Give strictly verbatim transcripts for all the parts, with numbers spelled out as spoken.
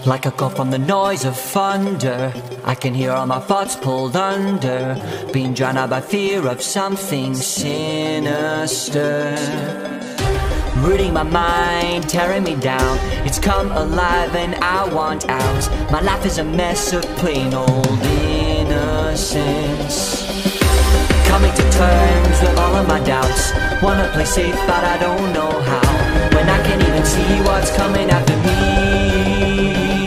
Like a call from the noise of thunder, I can hear all my thoughts pulled under, being drowned out by fear of something sinister. Rooting my mind, tearing me down. It's come alive and I want out. My life is a mess of plain old innocence. Coming to terms with all of my doubts. Wanna play safe but I don't know how, when I can't even see what's coming after me.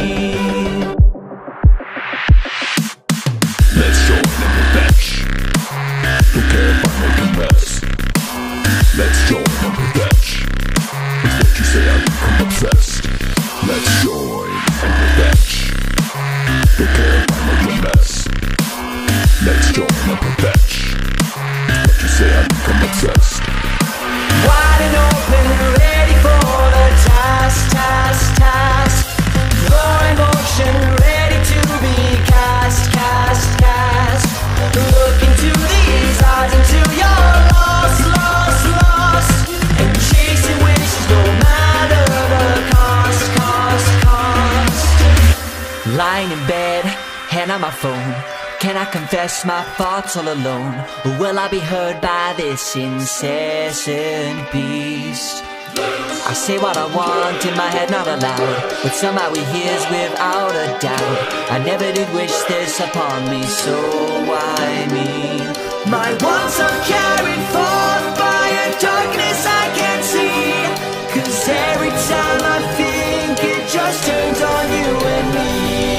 Let's join in the bench. Don't care if I make a mess. Let's join in the bench. It's what you say, I become obsessed. Let's join in the bench. Don't care if I make a mess. Let's join in the bench. It's what you say, I become obsessed. Wide and open, ready for the task, task, task. Raw emotion, ready to be cast, cast, cast. Look into these eyes until you're lost, lost, lost. And chasing wishes no matter the cost, cost, cost. Lying in bed, hand on my phone. Can I confess my thoughts all alone? Or will I be heard by this incessant beast? I say what I want in my head, not aloud, but somehow he hears without a doubt. I never did wish this upon me, so why me? My wants are carried forth by a darkness I can't see, 'cause every time I think it just turns on you and me.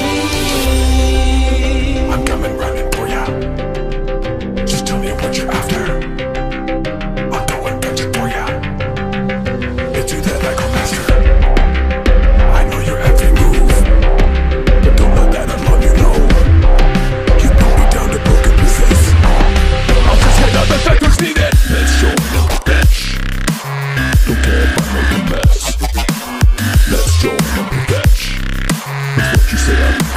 I'm coming running for ya. Just tell me what you're after. I'll go and catch it for ya. It's you that I go master. I know your every move, but don't let that unlock you know. You put me down to broken pieces. I'll just hit out the factors needed. Let's join the bench. Don't care if I make a mess. Let's join the bench. It's what you say, I